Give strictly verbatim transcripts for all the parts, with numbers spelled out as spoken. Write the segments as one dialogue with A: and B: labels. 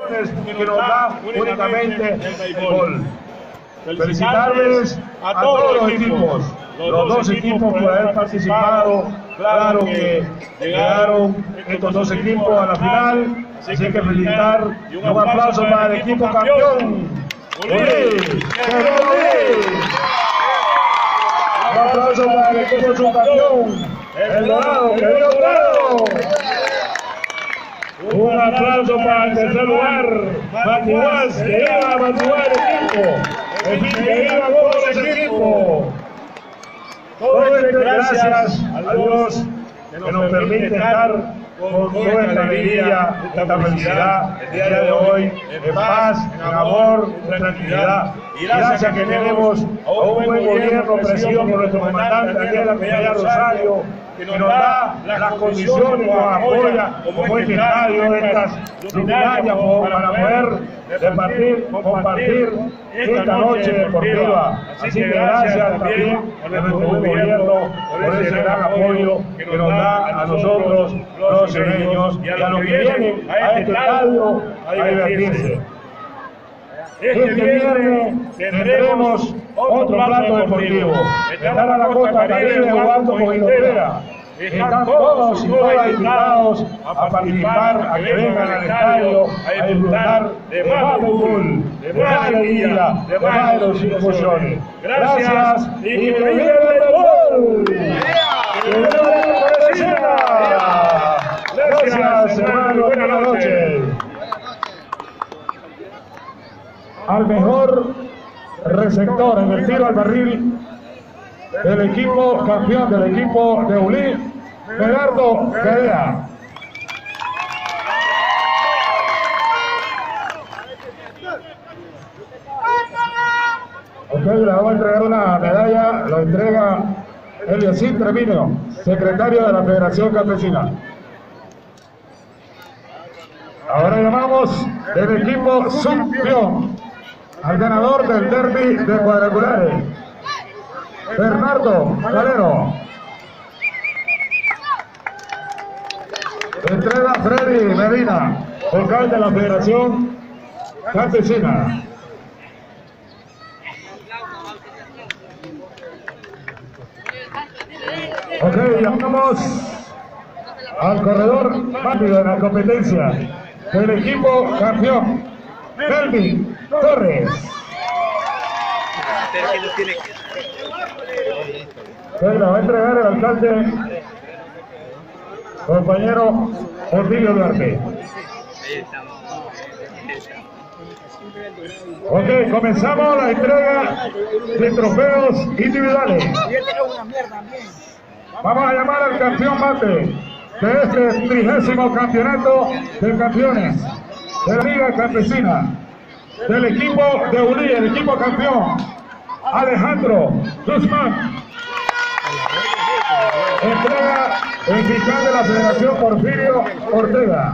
A: condiciones que nos da únicamente el béisbol. Felicitarles a todos los equipos, los dos equipos por haber participado. Claro que llegaron estos dos equipos a la final, así que felicitar y un aplauso para el equipo campeón. ¡Ulí! Un aplauso para el equipo subcampeón, el Dorado, que dio Dorado. Un aplauso para el tercer lugar, Matiguas, que lleva a Matiguas el equipo. En fin, que lleva a todos los equipos. Todo esto gracias a Dios que nos permite estar con toda esta alegría, esta felicidad el día de hoy, en paz, en amor, en tranquilidad. Y gracias que tenemos a un buen gobierno presidido por nuestro comandante Daniel Peña Rosario, que nos da las condiciones, nos apoya como este estadio, estas luminarias para poder compartir, compartir esta noche deportiva. Así que gracias también a nuestro gobierno por ese gran apoyo que nos da a nosotros los ciudadanos y a los que vienen a este estadio a divertirse. Este viernes tendremos otro plato deportivo. Estará la Costa Caribe jugando con Inglaterra. Están todos y todas invitados a participar, a que vengan al estadio, a disfrutar de más fútbol, de más alegría, de más emociones. Gracias y que viva el fútbol. ¡Que viva la poesía! Gracias, hermano. Buenas noches. Al mejor receptor en el tiro al barril del equipo campeón del equipo de Ulí, Gerardo Guerra. Ok, le vamos a entregar una medalla, lo entrega Eliasín Trevino, secretario de la Federación Campesina. Ahora llamamos del equipo subcampeón al ganador del derbi de cuadrangulares, Bernardo Calero. Entrega Freddy Medina, vocal de la Federación Campesina. Ok, llamamos al corredor rápido de la competencia del equipo campeón, Melvin Torres. Se la va a entregar el alcalde, compañero Otilio Duarte. Ok, comenzamos la entrega de trofeos individuales. Vamos a llamar al campeón bate de este trigésimo campeonato de campeones de la Liga Campesina, del equipo de Ulí, el equipo campeón, Alejandro Guzmán. Entrega el fiscal de la Federación, Porfirio Ortega.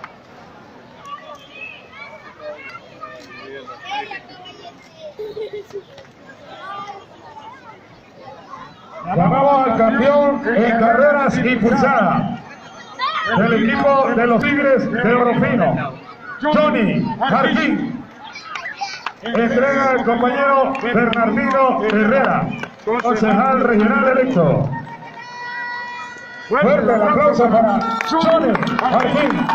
A: Llamamos al campeón en carreras impulsadas del equipo de los Tigres de Orofino, Johnny Martín. Entrega el compañero Bernardino Herrera, concejal regional electo. Fuerte el aplauso para Johnny Martín.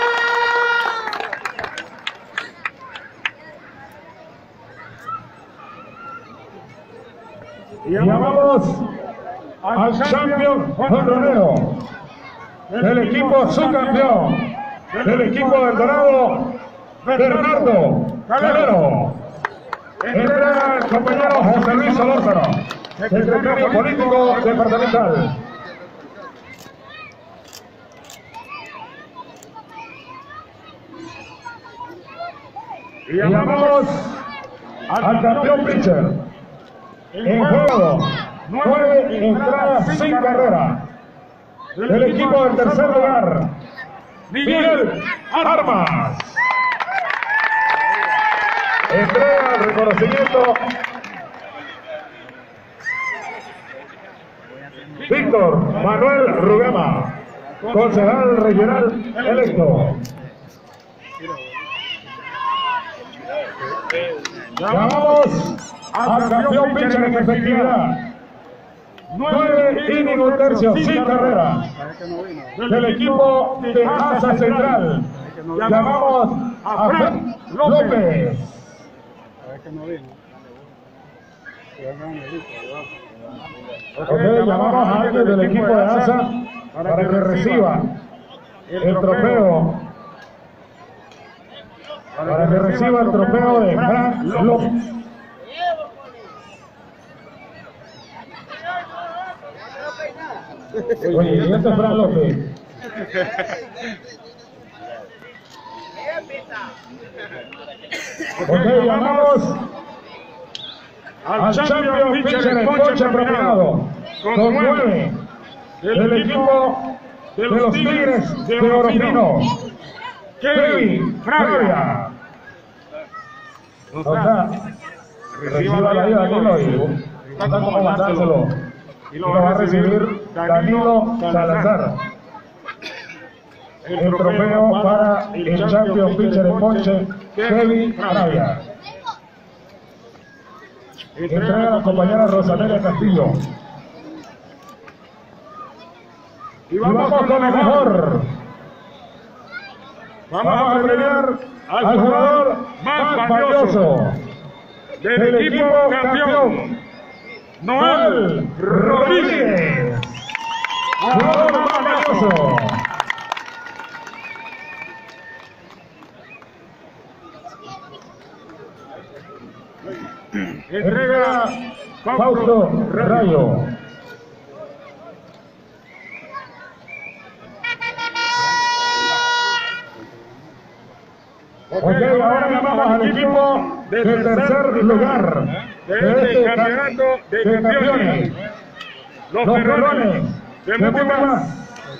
A: Y llamamos al campeón jonronero del equipo subcampeón, del equipo del Dorado, Bernardo Calero. Entrega el compañero José Luis Solórzano, secretario político departamental. Y llamamos al campeón pitcher. En juego, nueve entradas sin carrera, del equipo del tercer lugar, Miguel Armas. Entrega el reconocimiento Víctor Manuel Rugema, concejal regional electo. Llamamos al campeón pitcher en efectividad. Nueve innings un tercio sin carrera del equipo de Asa Central. Llamamos a Fred López. Ok, llamamos a alguien del equipo de Asa para que reciba el trofeo. Para que reciba el trofeo de Fran López. Oye, ¿y este es Fran López? Ok, llamamos al champion pitcher en ponche premiado con nueve del equipo de los Tigres de Orofino, Kevin Fravia. O sea, reciba la vida Danilo y está como mandárselo. Y lo va a recibir Danilo Salazar. El trofeo para el champion pitcher en ponche, Kevin Fravia. Entrega a la compañera Rosanelia Castillo. Y vamos con lo mejor. Vamos a premiar al jugador más valioso del equipo campeón, Noel Rodríguez. Jugador más valioso. Entrega Fausto Rayo. Ok, ahora llamamos al equipo del tercer lugar de este campeonato de campeones, los Ferrones de Mucumas.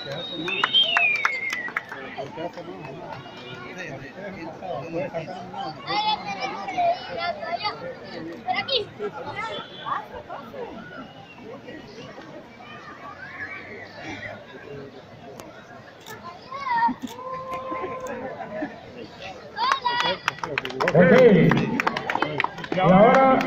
B: Por aquí.
A: Ok, y ahora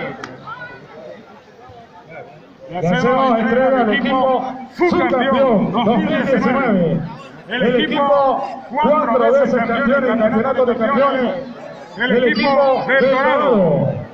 A: le hacemos entrega al equipo subcampeón dos mil diecinueve, el equipo cuatro veces campeón en campeonato de campeones, el equipo del Dorado.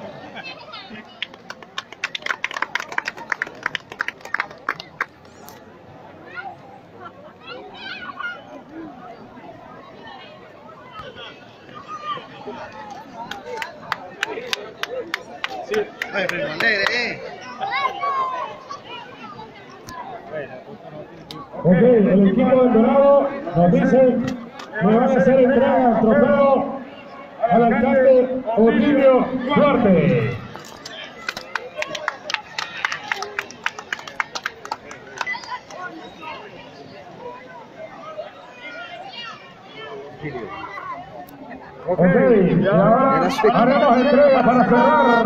A: Ok, el equipo del Dorado nos dice que van a hacer entrega al trofeo al alcalde Otilio Duarte. Ok, y ahora haremos entrega para cerrar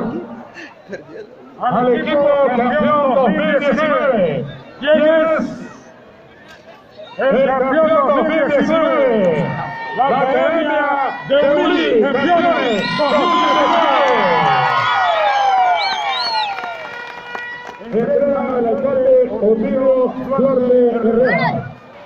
A: al equipo campeón dos mil diecinueve. ¿Quién es el campeón dos mil diecinueve? La Academia de Willy Campeones dos mil diecinueve. Entrega al alcalde Otilio Duarte Herrera.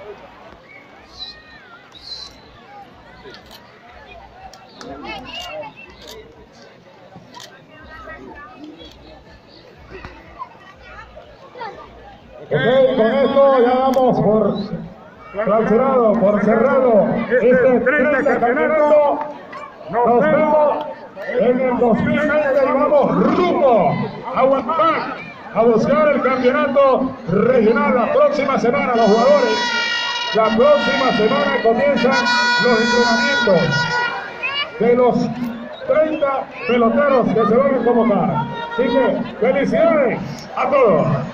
A: Ok, con esto ya damos por clausurado, por cerrado este treinta campeonato. Nos vemos en el dos mil veinte y vamos rumbo a Huampac a buscar el campeonato regional la próxima semana. Los jugadores, la próxima semana comienzan los entrenamientos de los treinta peloteros que se van a convocar. Así que felicidades a todos.